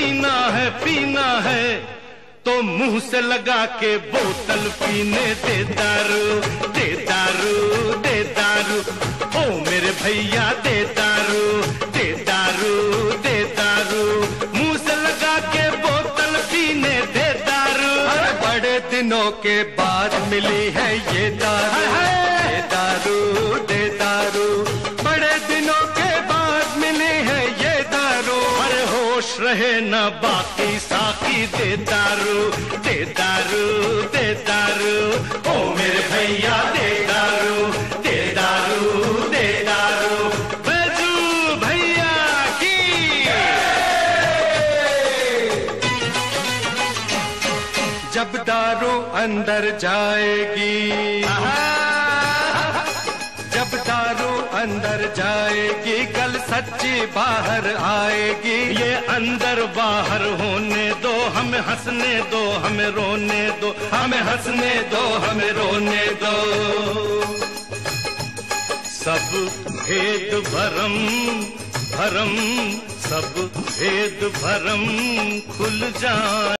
पीना है तो मुंह से लगा के बोतल पीने दे दारू, दे दारू, दे दारू। ओ मेरे भैया दे दारू, दे दारू, दे दारू। मुंह से लगा के बोतल पीने दे दारू। अरे बड़े दिनों के बाद मिली है ये दारू, दे दारू, दे दारू। बड़े दिनों के बाद मिली है ये दारू। अरे होश रहे न बाकी साकी दे दारू, दे दारू, दे दारू। ओ मेरे भैया दे दारू, दे दारू, दे दारू। बैजू भैया की जब दारू अंदर जाएगी, जब दारू अंदर जाएगी, कल सच्ची बाहर आएगी। ये अंदर बाहर होने दो, हमें हंसने दो, हमें रोने दो, हमें हंसने दो, हमें रोने दो। सब भेद भरम भरम, सब भेद भरम खुल जाए।